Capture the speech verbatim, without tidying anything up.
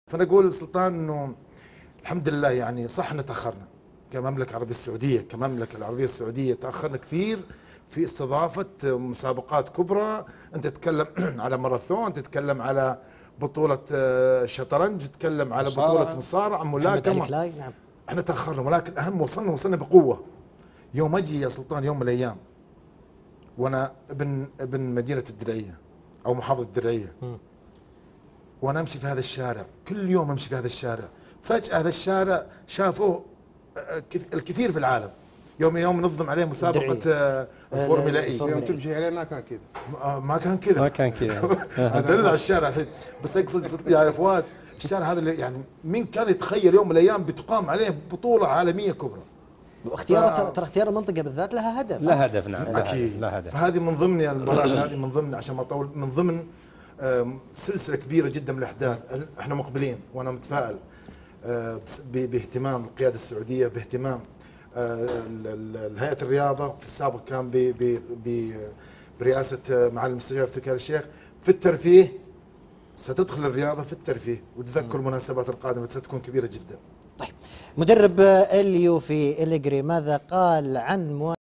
فانا اقول سلطان انه الحمد لله، يعني صح ان تاخرنا كمملكه عربيه السعوديه، كمملكه العربيه السعوديه تاخرنا كثير في استضافه مسابقات كبرى. انت تتكلم على ماراثون، تتكلم على بطوله شطرنج، تتكلم على بطوله مصارعه، ملاكمه. نعم. احنا تاخرنا، ولكن اهم وصلنا وصلنا بقوه. يوم اجي يا سلطان يوم من الايام وانا ابن ابن مدينه الدرعيه او محافظه الدرعيه، وانا امشي في هذا الشارع، كل يوم امشي في هذا الشارع، فجاه هذا الشارع شافوه الكثير في العالم. يوم يوم ننظم عليه مسابقه الفورمولا اي، يوم تمشي عليه ما كان كذا، ما كان كذا ما كان كذا تدلع الشارع الحين. بس اقصد يا فؤاد، الشارع هذا اللي يعني مين كان يتخيل يوم من الايام بتقام عليه بطوله عالميه كبرى؟ واختيار ترى اختيار المنطقه بالذات لها هدف. لها هدف، نعم اكيد. لها هدف. فهذه من ضمن المباريات هذه، من ضمن عشان ما اطول، من ضمن سلسله كبيره جدا من الاحداث. احنا مقبلين وانا متفائل باهتمام القياده السعوديه، باهتمام هيئه الرياضه. في السابق كان برئاسه معالي المستشار تركي آل الشيخ في الترفيه. ستدخل الرياضه في الترفيه، وتذكر المناسبات القادمه ستكون كبيره جدا. طيب، مدرب اليو في إليغري ماذا قال عن